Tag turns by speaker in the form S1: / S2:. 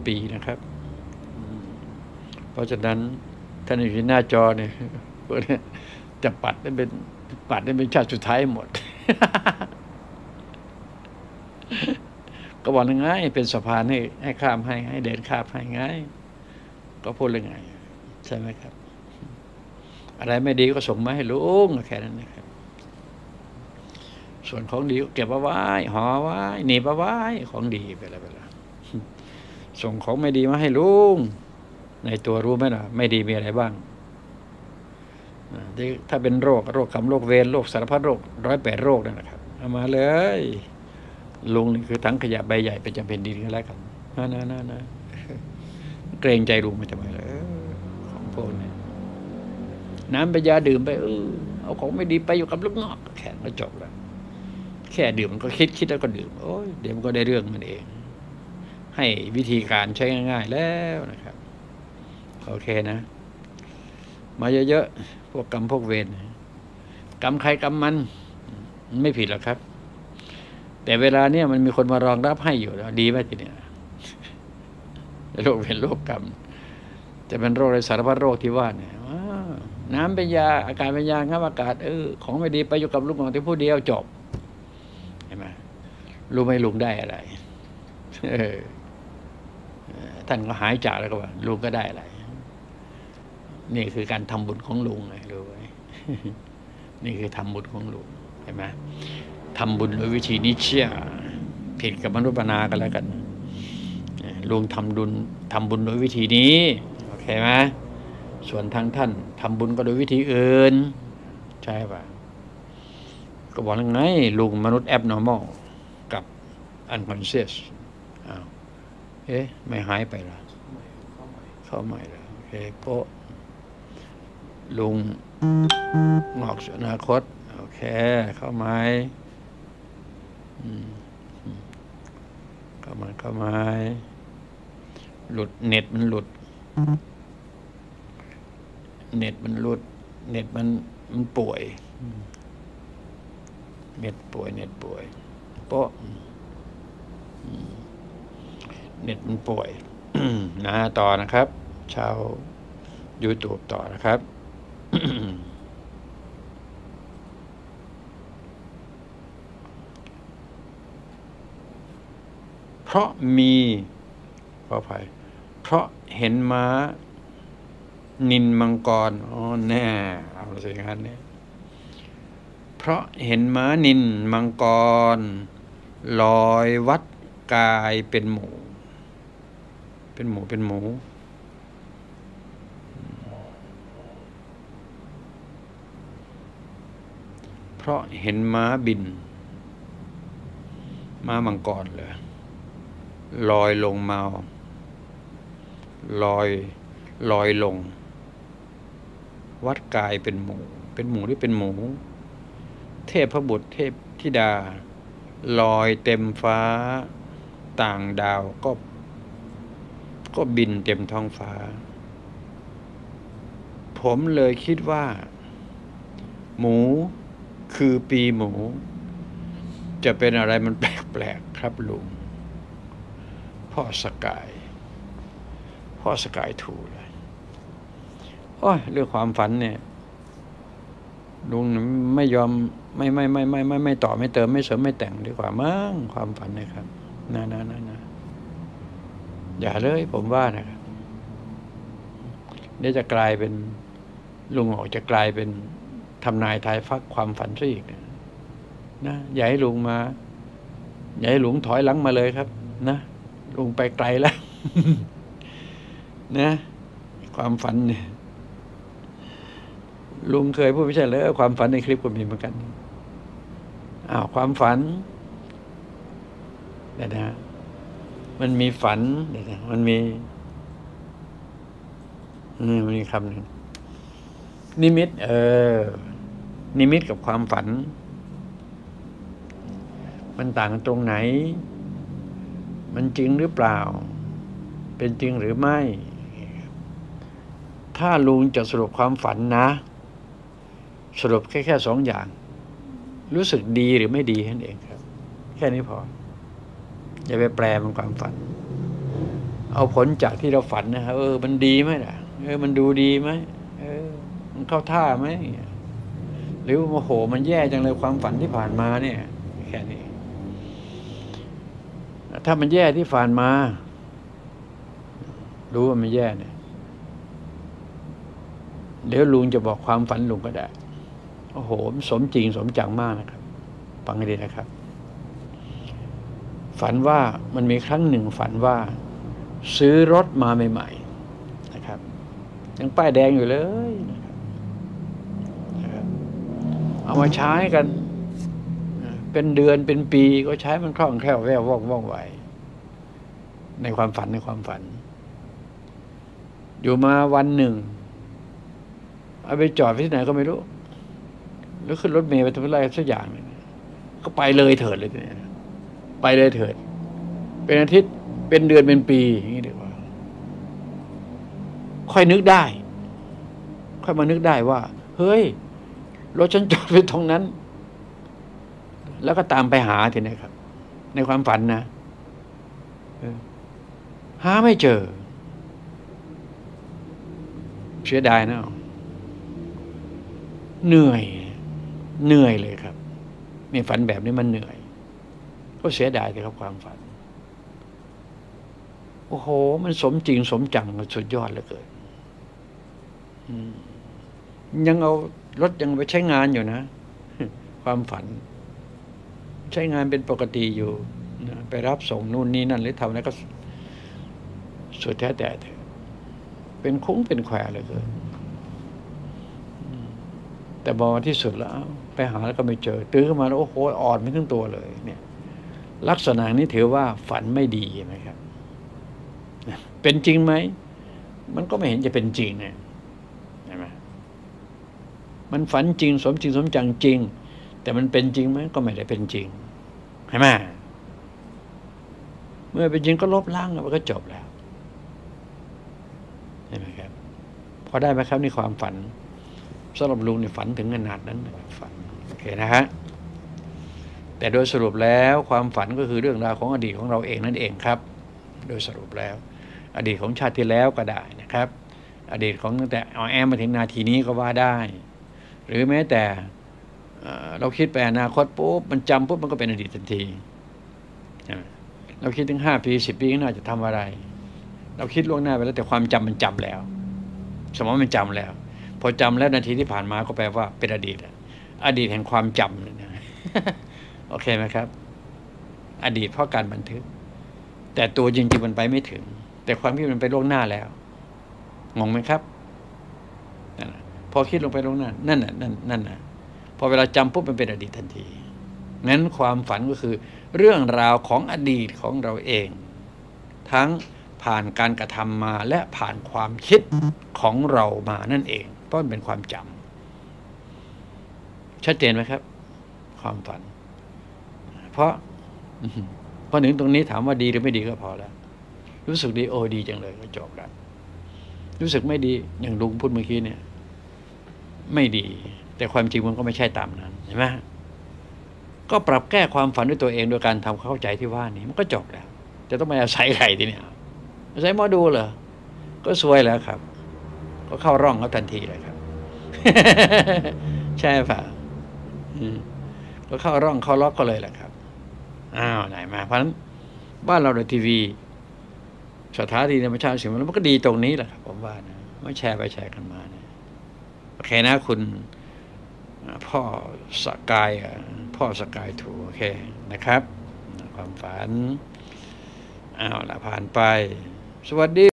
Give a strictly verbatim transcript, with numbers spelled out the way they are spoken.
S1: ปีนะครับเพราะฉะนั้นท่านอยู่ที่หน้าจอเนี่ยจะปัดได้เป็นปัดได้เป็นชาติสุดท้ายหมด ก็บอกง่ายเป็นสะพานให้ให้ข้ามให้ให้เดินข้ามให้ง่ายก็พูดเรื่องไงใช่ไหมครับอะไรไม่ดีก็ส่งมาให้ลุงแค่นั้นนะครับส่วนของดีก็เก็บเอาไว้ห่อไว้หนีบเอาไว้ของดีไปแล้วไปแล้วส่งของไม่ดีมาให้ลุงในตัวรู้ไหมล่ะไม่ดีมีอะไรบ้างถ้าเป็นโรคโรคกรรมโรคเวรโรคสารพัดโรคร้อยแปดโรคนั่นแหละครับเอามาเลยลุงนี่คือทั้งขยะใบใหญ่เป็นจำเป็นดินกันแล้วกันนะนะนะนะเกรงใจลุงมันจะมาเลยของพวกนี้น้ำไปยาดื่มไปเออเอาของไม่ดีไปอยู่กับลูกนอกแค่ก็จบแล้วแค่ดื่มมันก็คิดคิดแล้วก็ดื่มโอ้ยเดี๋ยวมันก็ได้เรื่องมันเองให้วิธีการใช้ง่ายๆแล้วนะครับโอเคนะมาเยอะๆพวกกรรมพวกเวรกรรมใครกรรมมันมันไม่ผิดหรอกครับแต่เวลาเนี้ยมันมีคนมารองรับให้อยู่แล้วดีไหมทีเนี้ยโรคเป็นโรคกรรมจะเป็นโรคอะไรสารพัดโรคที่ว่าเนี่ยน้ำเป็นยาอากาศเป็นยางับอากาศเออของไม่ดีไปอยู่กับลูกน้องที่ผู้เดียวจบเห็นไหมรู้ไหมลุงได้อะไรเออท่านก็หายจากแล้วก็ว่าลุงก็ได้อะไรนี่คือการทำบุญของลุงไงรู้ไหมนี่คือทำบุญของลุงเห็นไหมทำบุญโดยวิธีนิเชี่ยผิดกับมนุษย์ปนากันแล้วกันลุงทำบุญทำบุญโดยวิธีนี้โอเคไหมส่วนทางท่านทำบุญก็โดยวิธีอื่นใช่ป่ะก็บอกยังไงลุงมนุษย์ abnormal กับ unconscious อ้าวเอ๊ะไม่หายไปละเข้าใหม่แล้วโอเคโป๊ะลุงงอกอนาคตโอเคเข้าใหม่เข้ามาเข้ามาหลุดเน็ตมันหลุดเน็ตมันหลุดเน็ตมันมันป่วยเน็ตป่วยเน็ตป่วยโป๊ะเน็ตมันป่วยนะต่อนะครับชาว YouTube ต่อนะครับ เพราะมีขออภัยเพราะเห็นม้านินมังกรอ๋อแน่เอาสิงั้นเนี่ยเพราะเห็นม้านินมังกรลอยวัดกายเป็นหมูเป็นหมูเป็นหมูเพราะเห็นม้าบินม้ามังกรเลยลอยลงมาลอยลอยลงวัดกายเป็นหมูเป็นหมูหรือเป็นหมูเทพบุตรเทพธิดาลอยเต็มฟ้าต่างดาวก็ก็บินเต็มท้องฟ้าผมเลยคิดว่าหมูคือปีหมูจะเป็นอะไรมันแปลกๆครับลุงพ่อสกายพ่อสกายถูเลยโอ้ยเรื่องความฝันเนี่ยลุงไม่ยอมไม่ไม่ไม่ไม่ไม่ไม่ต่อไม่เติมไม่เสริมไม่แต่งดีกว่ามั้งความฝันนะครับนะนะนะนะอย่าเลยผมว่านะครับเดี๋ยวจะกลายเป็นลุงออกจะกลายเป็นทำนายทายฟักความฝันซะอีกนะนะอย่าให้ลุงมาอย่าให้ลุงถอยหลังมาเลยครับนะลุงไปไกลแล้ว นะความฝันเนี่ยลุงเคยพูดไม่ใช่เลยความฝันในคลิปก็มีเหมือนกันอ้าวความฝันเดี๋ยวนะมันมีฝันเดี๋ยวนะมันมีอืมมันมีคำหนึ่งนิมิตเออนิมิตกับความฝันมันต่างกันตรงไหนมันจริงหรือเปล่าเป็นจริงหรือไม่ถ้าลุงจะสรุปความฝันนะสรุปแค่แค่สองอย่างรู้สึกดีหรือไม่ดีนั่นเองครับแค่นี้พออย่าไปแปลมันความฝันเอาผลจากที่เราฝันนะครับเออมันดีไหมล่ะเออมันดูดีไหมเออมันเข้าท่าไหมหรือโมโหมันแย่จังเลยความฝันที่ผ่านมาเนี่ยแค่นี้ถ้ามันแย่ที่ผ่านมารู้ว่ามันแย่เนี่ยเดี๋ยวลุงจะบอกความฝันลุงก็ได้โอ้โหมันสมจริงสมจังมากนะครับฟังให้ดีนะครับ ฝันว่ามันมีครั้งหนึ่งฝันว่าซื้อรถมาใหม่ๆนะครับยังป้ายแดงอยู่เลยนะครับเอามาใช้กันเป็นเดือนเป็นปีก็ใช้มันคล่องแคล่วแววว่องว่องไวในความฝันในความฝันอยู่มาวันหนึ่งเอาไปจอดที่ไหนก็ไม่รู้แล้วขึ้นรถเมล์ไปทำอะไรสักอย่างนึงก็ไปเลยเถิดเลยเนี่ยไปเลยเถิดเป็นอาทิตย์เป็นเดือนเป็นปีอย่างนี้ดีกว่าค่อยนึกได้ค่อยมานึกได้ว่าเฮ้ยรถฉันจอดไว้ตรงนั้นแล้วก็ตามไปหาทีนี้ครับในความฝันนะหาไม่เจอเสียดายนะเหนื่อยเหนื่อยเลยครับมีฝันแบบนี้มันเหนื่อยก็เสียดายเลยครับความฝันโอ้โหมันสมจริงสมจังสุดยอดเหลือเกินยังเอารถยังไปใช้งานอยู่นะความฝันใช้งานเป็นปกติอยู่นะไปรับส่งนู่นนี่นั่นหรือทำอะไรก็สุดแท้แต่เป็นคุ้งเป็นแควเหลือเกินแต่บอที่สุดแล้วไปหาแล้วก็ไม่เจอตื่นขึ้นมาแล้วโอ้โหอ่อนไม่ถึงตัวเลยเนี่ยลักษณะนี้ถือว่าฝันไม่ดีไหมครับเป็นจริงไหมมันก็ไม่เห็นจะเป็นจริงเนี่ยใช่ไหมมันฝันจริงสมจริงสมจังจริงแต่มันเป็นจริงไหมก็ไม่ได้เป็นจริงใช่ไหมเมื่อเป็นจริงก็ลบล้างมันก็จบแล้วใช่ไหมครับพอได้ไหมครับนี่ความฝันสำหรับลุงเนี่ยฝันถึงขนาดนั้นฝันโอเคนะฮะแต่โดยสรุปแล้วความฝันก็คือเรื่องราวของอดีตของเราเองนั่นเองครับโดยสรุปแล้วอดีตของชาติที่แล้วก็ได้นะครับอดีตของตั้งแต่เอาแอมมาถึงนาทีนี้ก็ว่าได้หรือแม้แต่เราคิดไปอนาคตปุ๊บมันจำปุ๊บมันก็เป็นอดีตทันทีเราคิดถึงห้าปีสิบปีข้างหน้าจะทำอะไรเราคิดล่วงหน้าไปแล้วแต่ความจำมันจำแล้วสมองมันจำแล้วพอจำแล้วนาทีที่ผ่านมาก็แปลว่าเป็นอดีตอดีตแห่งความจำนะโอเคไหมครับอดีตเพราะการบันทึกแต่ตัวจริงๆมันไปไม่ถึงแต่ความคิดมันไปล่วงหน้าแล้วงงไหมครับพอคิดลงไปล่วงหน้านั่นน่ะนั่นนั่นน่ะพอเวลาจำปุ๊บมันเป็นอดีตทันทีนั้นความฝันก็คือเรื่องราวของอดีตของเราเองทั้งผ่านการกระทำมาและผ่านความคิดของเรามานั่นเองเพราะมันเป็นความจำชัดเจนไหมครับความฝันเพราะพอถึงตรงนี้ถามว่าดีหรือไม่ดีก็พอแล้วรู้สึกดีโอ้ดีจังเลยก็จบแล้วรู้สึกไม่ดีอย่างลุงพูดเมื่อกี้เนี่ยไม่ดีแต่ความจริงมันก็ไม่ใช่ตามนั้นเห็นไหมก็ปรับแก้ความฝันด้วยตัวเองโดยการทำเข้าใจที่ว่านี้มันก็จบแล้วจะต้องมาอาศัยใครทีเนี่ยอาศัยหมอดูเหรอก็ซวยแล้วครับก็เข้าร่องเขาทันทีเลยครับ ใช่ป่ะก็เข้าร่องเข้าล็อกก็เลยแหละครับอ้าวไหนมาเพราะฉะนั้นบ้านเราในทีวีสถานีธรรมชาติสิ่งมันก็ดีตรงนี้แหละครับผมว่านะว่าแชร์ไปแชร์กันมานะโอเคนะคุณพ่อสกายพ่อสกายถูโอเคนะครับความฝันอ้าวละผ่านไปสวัสดี